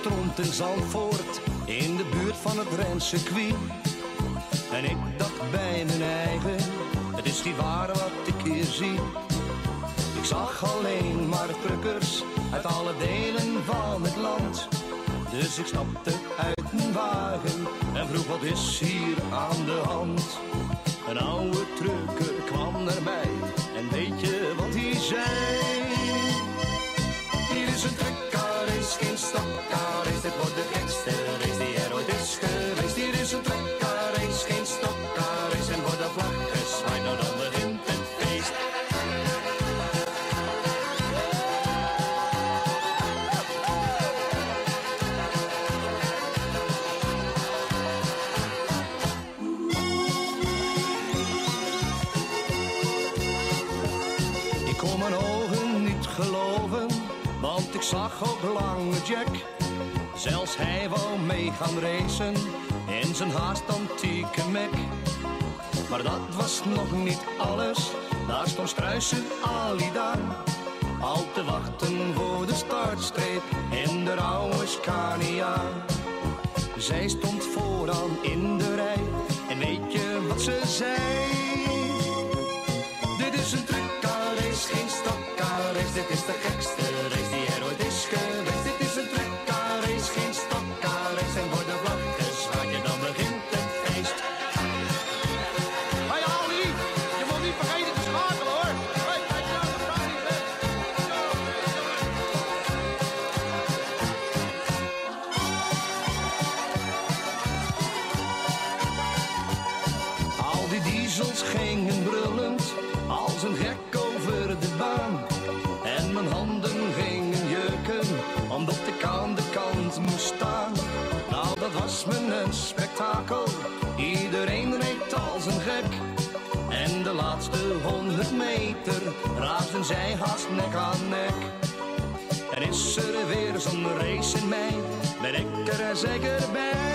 stront in Zandvoort, in de buurt van het rencircuit. En ik dacht bij mijn eigen, het is niet waar wat ik hier zie. Ik zag alleen maar truckers uit alle delen van het land. Dus ik stapte uit mijn wagen en vroeg wat is hier aan de hand. Een oude trucker kwam naar mij en weet je wat hij zei? Hier is een truckerrace, geen stokkerrace. Dit wordt de gekste race die er ooit is geweest. Hier is een truckerrace, geen stokkerrace. En wordt de vlag gezwaaid, nou dan begint het feest. Ik kon mijn ogen niet geloven, want ik zag ook Lange Jack. Zelfs hij wou mee gaan racen in zijn haast antieke Mac. Maar dat was nog niet alles, daar stond Struisen Alida al te wachten voor de startstreep in de oude Scania. Zij stond vooraan in de rij en weet je wat ze zei? Dit is een truckerrace, geen stokkerrace. Dit is de gekste race die er ooit is geweest. Dit is een truckerrace, geen stokkerrace. En wordt de vlag gezwaaid en dan begint het feest. Hey Ali, je moet niet vergeten te schakelen hoor. Hey, kijk nou, dat kan niet weg. Al die diesels gingen brullend als een gek over de baan. En mijn handen gingen jeuken, omdat ik aan de kant moest staan. Nou, dat was me een spektakel, iedereen reed als een gek. En de laatste 100 meter raasden zij haast nek aan nek. En is er weer zo'n race in mij, ben ik er zeker bij.